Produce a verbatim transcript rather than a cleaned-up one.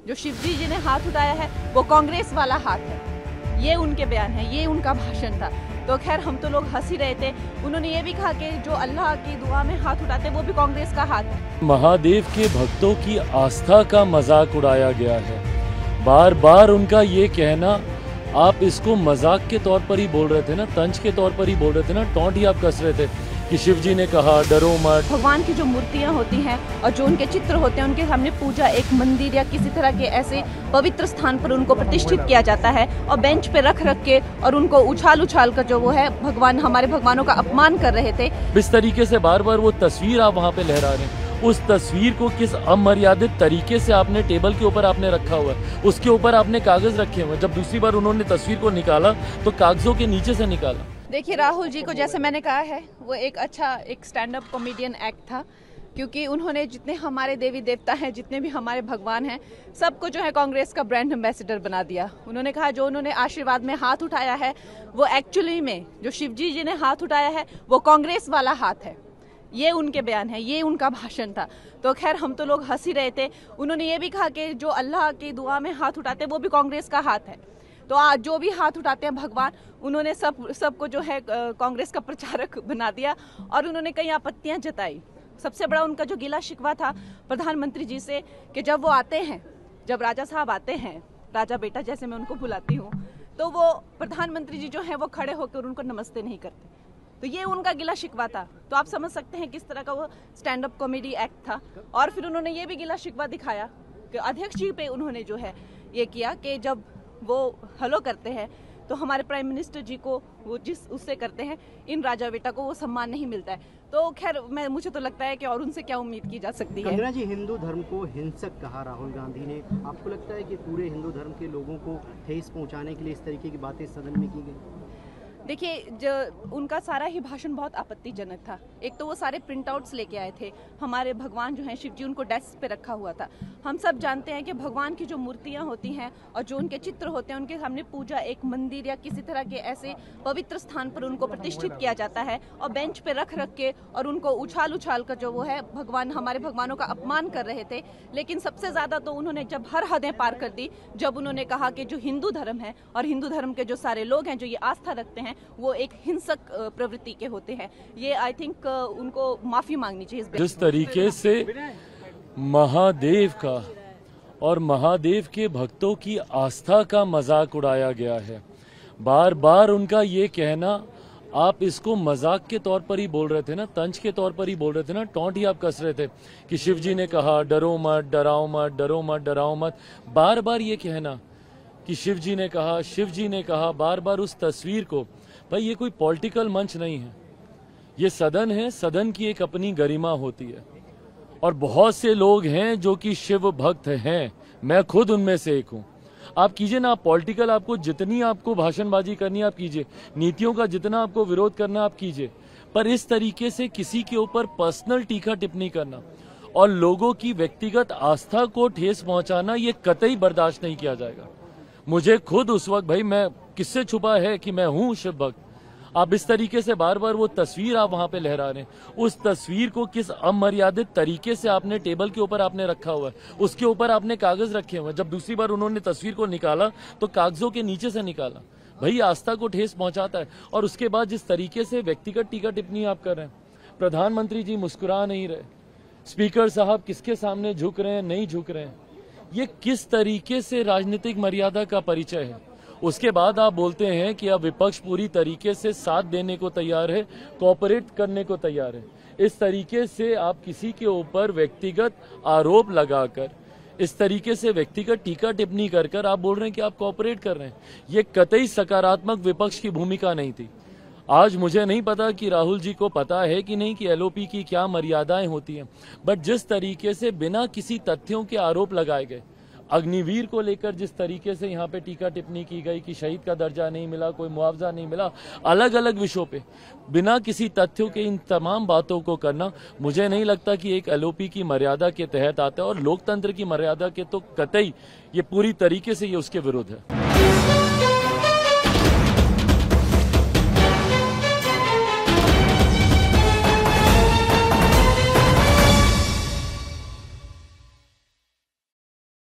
जो शिवजी जी ने हाथ उठाया है वो कांग्रेस वाला हाथ है। ये उनके बयान है, ये उनका भाषण था। तो खैर हम तो लोग हंस ही रहे थे। उन्होंने ये भी कहा कि जो अल्लाह की दुआ में हाथ उठाते वो भी कांग्रेस का हाथ है। महादेव के भक्तों की आस्था का मजाक उड़ाया गया है। बार बार उनका ये कहना, आप इसको मजाक के तौर पर ही बोल रहे थे ना, तंज के तौर पर ही बोल रहे थे ना, टॉन्ट ही आप कस रहे थे कि शिव जी ने कहा डरो मत। भगवान की जो मूर्तियां होती हैं और जो उनके चित्र होते हैं उनके सामने पूजा एक मंदिर या किसी तरह के ऐसे पवित्र स्थान पर उनको प्रतिष्ठित किया जाता है और बेंच पे रख रख के और उनको उछाल उछाल कर जो वो है भगवान हमारे भगवानों का अपमान कर रहे थे। इस तरीके से बार बार वो तस्वीर आप वहाँ पे लहरा रहे हैं, उस तस्वीर को किस अमर्यादित तरीके से आपने टेबल के ऊपर आपने रखा हुआ है, उसके ऊपर आपने कागज रखे हुए हैं। जब दूसरी बार उन्होंने तस्वीर को निकाला तो कागजों के नीचे से निकाला। देखिए राहुल जी को जैसे मैंने कहा है वो एक अच्छा एक स्टैंड अप कॉमेडियन एक्ट था, क्योंकि उन्होंने जितने हमारे देवी देवता हैं, जितने भी हमारे भगवान हैं, सबको जो है कांग्रेस का ब्रांड एम्बेसडर बना दिया। उन्होंने कहा जो उन्होंने आशीर्वाद में हाथ उठाया है वो एक्चुअली में जो शिवजी जी ने हाथ उठाया है वो कांग्रेस वाला हाथ है। ये उनके बयान है, ये उनका भाषण था। तो खैर हम तो लोग हंस ही रहे थे। उन्होंने ये भी कहा कि जो अल्लाह की दुआ में हाथ उठाते वो भी कांग्रेस का हाथ है। तो आज जो भी हाथ उठाते हैं भगवान, उन्होंने सब सबको जो है कांग्रेस का प्रचारक बना दिया और उन्होंने कई आपत्तियां जताई। सबसे बड़ा उनका जो गिला शिकवा था प्रधानमंत्री जी से कि जब वो आते हैं, जब राजा साहब आते हैं, राजा बेटा जैसे मैं उनको बुलाती हूँ, तो वो प्रधानमंत्री जी जो है वो खड़े होकर उनको नमस्ते नहीं करते। तो ये उनका गिला शिकवा था। तो आप समझ सकते हैं किस तरह का वो स्टैंड अप कॉमेडी एक्ट था। और फिर उन्होंने ये भी गिला शिकवा दिखाया कि अध्यक्ष जी पे उन्होंने जो है ये किया कि जब वो हेलो करते हैं तो हमारे प्राइम मिनिस्टर जी को वो जिस उससे करते हैं, इन राजा बेटा को वो सम्मान नहीं मिलता है। तो खैर मैं मुझे तो लगता है कि और उनसे क्या उम्मीद की जा सकती है। कंगना जी, हिंदू धर्म को हिंसक कहा राहुल गांधी ने। आपको लगता है कि पूरे हिंदू धर्म के लोगों को ठेस पहुंचाने के लिए इस तरीके की बातें सदन में की गई? देखिए, जो उनका सारा ही भाषण बहुत आपत्तिजनक था। एक तो वो सारे प्रिंट आउट्स लेके आए थे, हमारे भगवान जो हैं शिव जी, उनको डेस्क पे रखा हुआ था। हम सब जानते हैं कि भगवान की जो मूर्तियां होती हैं और जो उनके चित्र होते हैं उनके सामने पूजा एक मंदिर या किसी तरह के ऐसे पवित्र स्थान पर उनको प्रतिष्ठित किया जाता है और बेंच पे रख रख के और उनको उछाल उछाल कर जो वो है भगवान हमारे भगवानों का अपमान कर रहे थे। लेकिन सबसे ज्यादा तो उन्होंने जब हर हदें पार कर दी, जब उन्होंने कहा कि जो हिंदू धर्म है और हिंदू धर्म के जो सारे लोग हैं जो ये आस्था रखते हैं वो एक हिंसक प्रवृत्ति के होते हैं। ये आई थिंक उनको माफी मांगनी चाहिए। जिस तरीके से महादेव का और महादेव के भक्तों की आस्था का मजाक उड़ाया गया है, बार बार उनका ये कहना, आप इसको मजाक के तौर पर ही बोल रहे थे ना, तंज के तौर पर ही बोल रहे थे ना, टॉन्ट ही आप कस रहे थे कि शिव जी ने कहा डरो मत, डराओ मत, डरो मत, डराओ मत। बार बार ये कहना कि शिव जी ने कहा, शिव जी ने कहा, बार बार उस तस्वीर को, भाई ये कोई पॉलिटिकल मंच नहीं है, ये सदन है। सदन की एक अपनी गरिमा होती है और बहुत से लोग हैं जो कि शिव भक्त हैं, मैं खुद उनमें से एक हूं। आप कीजिए ना, आप पॉलिटिकल, आपको जितनी आपको भाषणबाजी करनी है आप कीजिए, नीतियों का जितना आपको विरोध करना आप कीजिए, पर इस तरीके से किसी के ऊपर पर्सनल टीका टिप्पणी करना और लोगों की व्यक्तिगत आस्था को ठेस पहुंचाना, ये कतई बर्दाश्त नहीं किया जाएगा। मुझे खुद उस वक्त, भाई मैं किससे छुपा है कि मैं हूं शिव भक्त। आप इस तरीके से बार बार वो तस्वीर आप वहां पे लहरा रहे हैं, उस तस्वीर को किस अमर्यादित तरीके से आपने टेबल के ऊपर आपने रखा हुआ है, उसके ऊपर आपने कागज रखे हुए हैं। जब दूसरी बार उन्होंने तस्वीर को निकाला तो कागजों के नीचे से निकाला। भाई आस्था को ठेस पहुंचाता है। और उसके बाद जिस तरीके से व्यक्तिगत टीका टिप्पणी आप कर रहे हैं, प्रधानमंत्री जी मुस्कुरा नहीं रहे, स्पीकर साहब किसके सामने झुक रहे हैं, नहीं झुक रहे हैं, ये किस तरीके से राजनीतिक मर्यादा का परिचय है। उसके बाद आप बोलते हैं कि अब विपक्ष पूरी तरीके से साथ देने को तैयार है, कोऑपरेट करने को तैयार है। इस तरीके से आप किसी के ऊपर व्यक्तिगत आरोप लगाकर, इस तरीके से व्यक्तिगत टीका टिप्पणी कर कर आप बोल रहे हैं कि आप कोऑपरेट कर रहे हैं। ये कतई सकारात्मक विपक्ष की भूमिका नहीं थी। आज मुझे नहीं पता कि राहुल जी को पता है कि नहीं कि एलओपी की क्या मर्यादाएं होती हैं, बट जिस तरीके से बिना किसी तथ्यों के आरोप लगाए गए, अग्निवीर को लेकर जिस तरीके से यहाँ पे टीका टिप्पणी की गई कि शहीद का दर्जा नहीं मिला, कोई मुआवजा नहीं मिला, अलग अलग विषयों पे बिना किसी तथ्यों के इन तमाम बातों को करना, मुझे नहीं लगता कि एक एलओपी की मर्यादा के तहत आता है। और लोकतंत्र की मर्यादा के तो कतई ये पूरी तरीके से ये उसके विरुद्ध है।